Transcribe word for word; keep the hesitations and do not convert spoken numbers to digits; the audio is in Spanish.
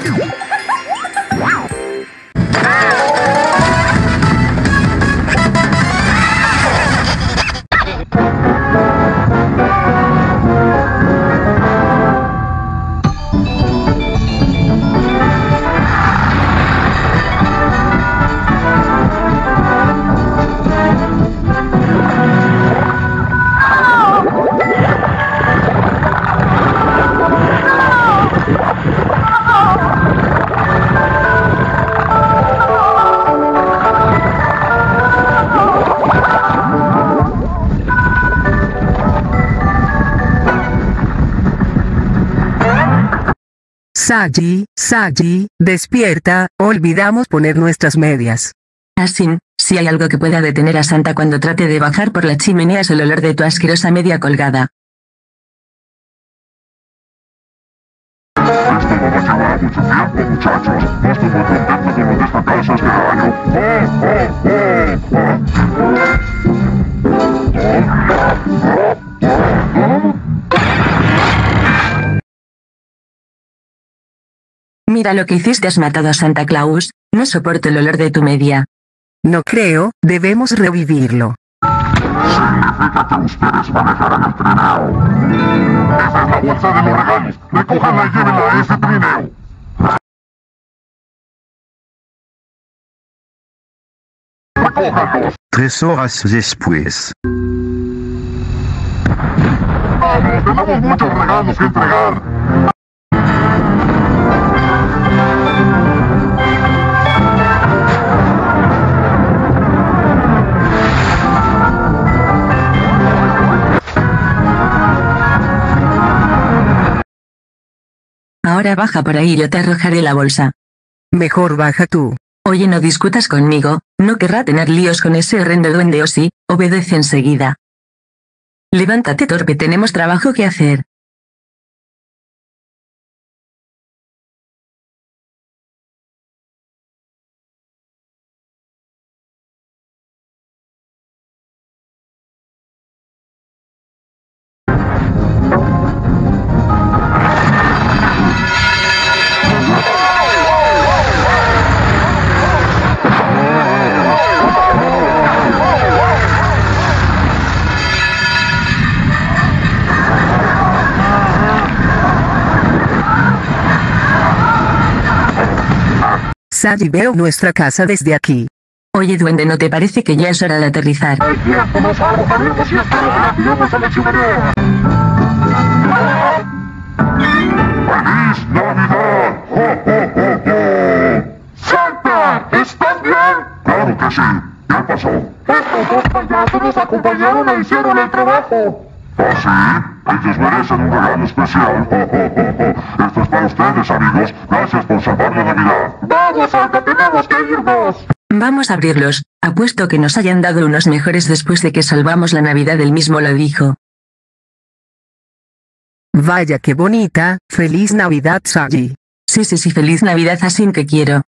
Sally, Sally, despierta, olvidamos poner nuestras medias. Asin, si hay algo que pueda detener a Santa cuando trate de bajar por la chimenea es el olor de tu asquerosa media colgada. Esto no nos llevará mucho tiempo, muchachos. No estoy muy contento con lo de esta casa este año. ¡Oh, oh, oh, oh! Mira lo que hiciste, has matado a Santa Claus, no soporto el olor de tu media. No creo, debemos revivirlo. Significa que ustedes manejarán el trineo. Esa es la bolsa de los regalos. Recójanla y llévenla a ese trineo. ¡Recójanlos! Tres horas después. Vamos, tenemos muchos regalos que entregar. Ahora baja por ahí y yo te arrojaré la bolsa. Mejor baja tú. Oye, no discutas conmigo, no querrá tener líos con ese horrendo duende o sí, obedece enseguida. Levántate, torpe, tenemos trabajo que hacer. Sally, veo nuestra casa desde aquí. Oye, duende, ¿no te parece que ya es hora de aterrizar? ¡Ay, tiempo! ¡Nos arrojaremos y espero que la tiremos a la chimenea! ¡Feliz Navidad! ¡Oh, oh, oh, oh! ¡Santa! ¿Estás bien? Claro que sí. ¿Qué pasó? Estos dos payasos nos acompañaron e hicieron el trabajo. ¿Ah, sí? Ellos merecen un regalo especial. Oh, oh, oh, oh. Esto es para ustedes, amigos. Gracias por salvar la Navidad. ¡Vamos, Santa! ¡Tenemos que irnos! Vamos a abrirlos, apuesto que nos hayan dado unos mejores después de que salvamos la Navidad, él mismo lo dijo. Vaya qué bonita, feliz Navidad, Sally. Sí, sí, sí, feliz Navidad, así que quiero.